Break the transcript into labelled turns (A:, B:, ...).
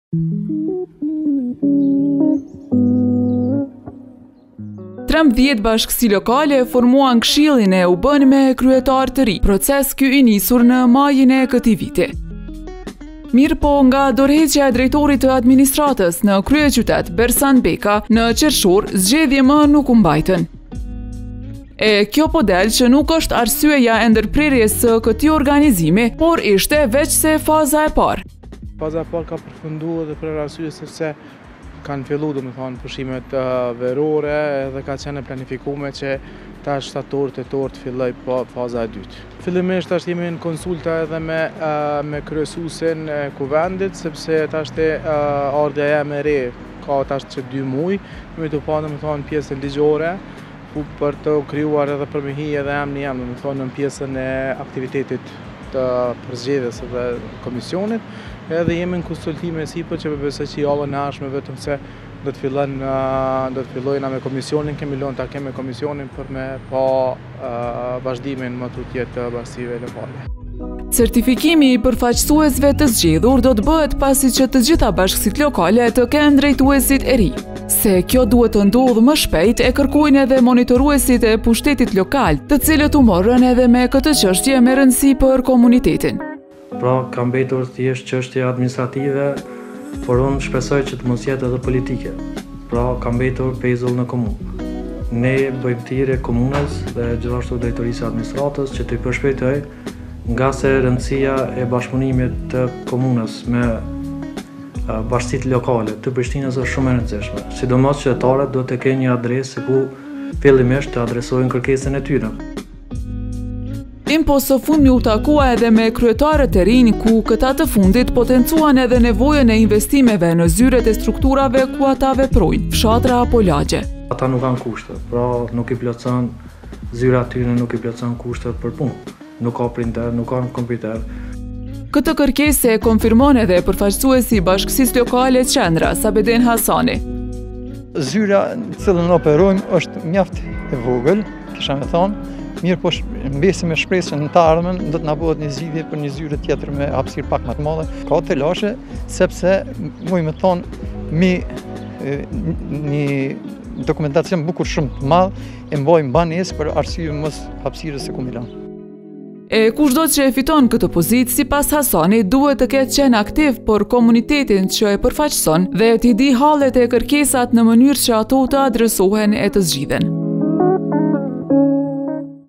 A: Trembëdhjetë bashkësi lokale formuan këshillin e u bën me kryetar të ri. Proces ky i nisur në majin e këtij viti. Mirë po, nga dorëheqja e drejtorit të administratës në kryeqytet Bersan Beka në qershor, zgjedhje më nuk u mbajtën. E kjo po del që nuk është arsyeja e ndërprerjes së këtij organizimi, por ishte veç se faza e parë.
B: Faza e parë ka përfunduar dhe për arsye sepse kanë filluar pushimet verore dhe ka qenë planifikuar që tash shtator-tetor të filloj faza e dytë. Fillimisht tash jemi në konsulta edhe me kryesuesin e kuvendit, sepse tash ardha jam e re ka tash që 2 muaj, jemi të pa pjesën ligjore për të krijuar edhe për me hi edhe jam në pjesën e aktivitetit të përzgjedhjes dhe komisionit, edhe jemi në konsultime sipër që besoj që javën e ardhshme vetëm se do të fillojnë me komisionin, kemi lënë ta kemi komisionin për me pa vazhdimin më tutje të bashkive lokale.
A: Certifikimi i përfaqësuesve të zgjedhur do të bëhet pasi që të gjitha bashkësitë lokale të kenë drejtuesit e ri. Se kjo duhet të ndodhë më shpejt e kërkojnë edhe monitoruesit e pushtetit lokal, të cilët u morën edhe me këtë çështje me rëndësi për komunitetin.
C: Pra, ka mbetur thjesht çështje administrative, por unë shpresoj që të mos jetë edhe politike. Pra, ka mbetur pezull në komunë. Ne bëjmë thirrje komunës dhe gjithashtu drejtorisë administratës që të përshpejtoj, nga se rëndësia e bashkëpunimit të komunës me bashkësitë lokale të Prishtinës është shumë e rëndësishme, sidomos qytetarët do të kenë një adresë ku fillimisht të adresojnë kërkesën e tyre.
A: Po së fundmi u takua edhe me kryetarët e rinj ku këta të fundit potencuan edhe nevojën e investimeve në zyret e strukturave ku ata veprojnë, fshatra apo lagje.
C: Ata nuk kanë kushte, pra nuk i plotson zyra tyre, nuk i plotson kushtet për punë. Nuk ka printer, nuk ka kompjuter.
A: Këtë kërkesë e konfirmon edhe përfaqësuesi i bashkësisë lokale Qendra, Sabedin Hasani.
D: Zyra në cilën operojmë është mjaft e vogël, kisha me thonë, mirë po mbesim me shpresë që në të ardhmen do të na bëhet një zgjidhje për një zyrë tjetër me hapësirë pak më të madhe. Ka të lashe, sepse muj me thonë një dokumentacion bukur shumë të madh e mbajmë banesë për arsye mos hapësirës së kombinat.
A: Kushdo që e fiton këtë pozitë, sipas Hasani, duhet të ketë qenë aktiv për komunitetin që e përfaqëson dhe t'i di hallet e kërkesat në mënyrë që ato të adresohen e të zgjidhen.